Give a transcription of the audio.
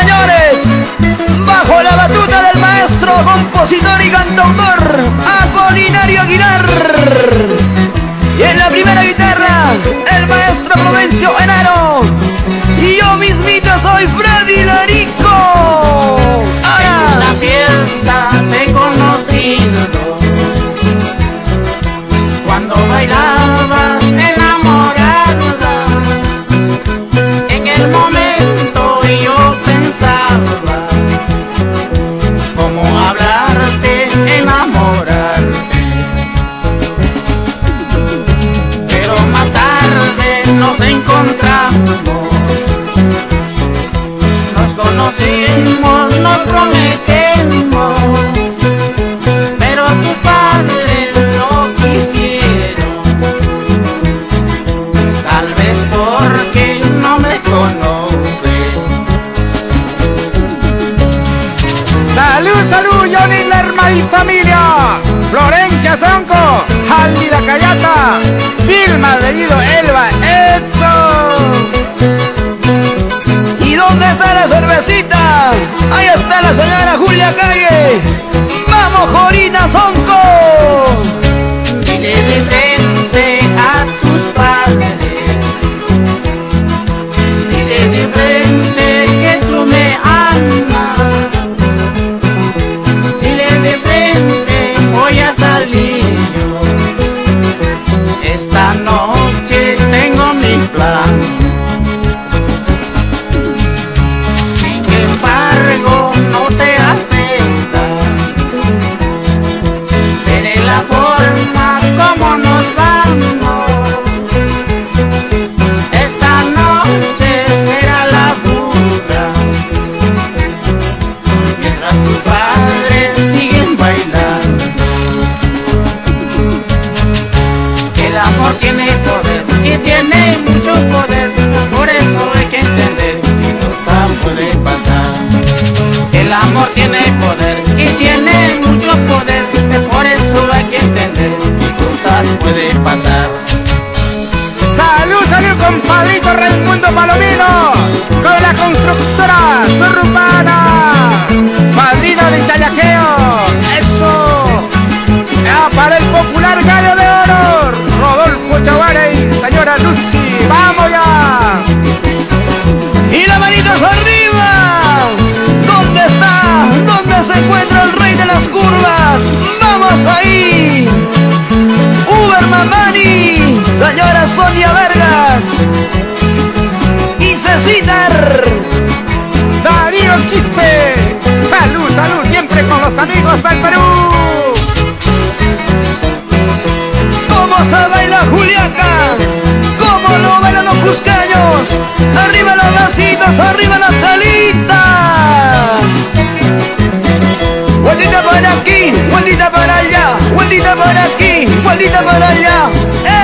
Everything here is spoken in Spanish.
señores, bajo la batuta del maestro, compositor y cantautor Apolinario Aguilar. Y en la primera guitarra, el maestro Prudencio Enaro. Y yo mismito soy Freddy Larico. En una fiesta te he conocido, cuando bailabas enamorada. En el momento yo pensaba cómo hablarte, enamorarte. Pero más tarde nos encontramos, nos conocimos, nos prometemos, pero tus padres no quisieron, tal vez porque no me conocen. Salud, salud, Johnny Lerma y familia. Florencia Sonco, Haldi La Cayata, Vilma Bellido, Elba, Edson. ¿Y dónde está la cervecita? Ahí está la señora Julia Calle. ¡Vamos, Jorina Sonco! Dile de frente a tus padres, dile de frente que tú me amas, dile de frente voy a salir yo, esta noche tengo mi plan. Sin embargo no te acepta, veré la forma como nos vamos, esta noche será la fuga, mientras tus padres siguen bailando. El amor tiene poder y tiene mucho poder, por eso hay que entender que cosas pueden pasar. El amor tiene poder y tiene mucho poder, por eso hay que entender que cosas pueden pasar. Salud, salud, compadrito Raimundo Palomino, con la constructora Sururbana, madrina de Chayaqueo. Eso, ya para el popular gallo de oro, Rodolfo Chavarey, señora Lucy, vamos ya. ¡Y las manitos arriba! ¿Dónde está? ¿Dónde se encuentra el rey de las curvas? ¡Vamos ahí! Uber Mamani, señora Sonia Vargas y Cecitar. Darío Quispe, salud, salud, siempre con los amigos del Perú. ¿Cómo se baila Juliaca? ¿Cómo lo bailan los cusqueños? ¡Arriba los vasitos! ¡Arriba las chalitas! Vueltita para aquí, vueltita para allá, vueltita para aquí, vueltita para allá.